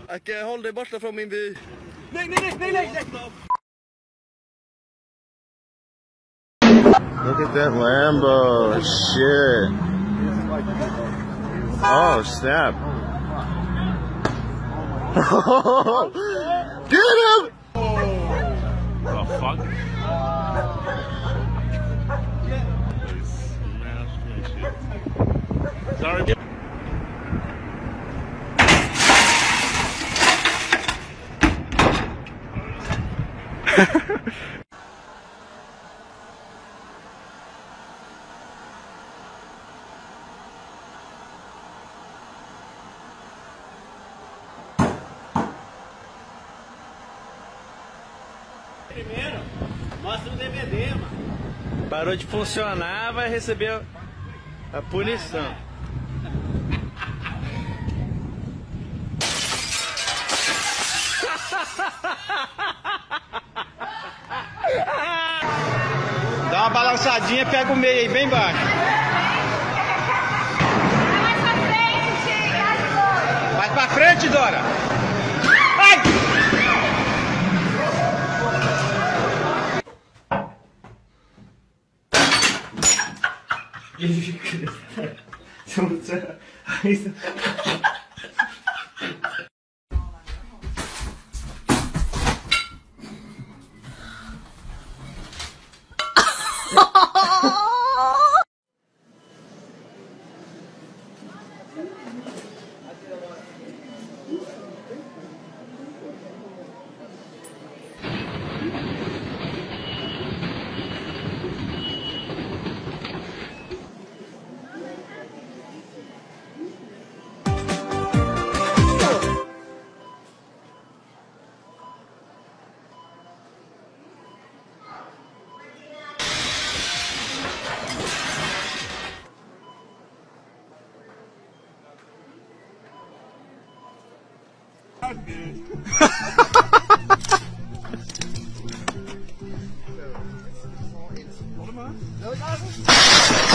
Ikke hold deg borte fra min by. Nej! Look at that Lambo. Shit. Oh, snap. Get him! The fuck? Sorry. Primeiro, mostra o DVD, mano. Parou de funcionar, vai receber a punição. Dá uma balançadinha, pega o meio aí, bem baixo. Mais pra frente, Dora. Ai! What am I?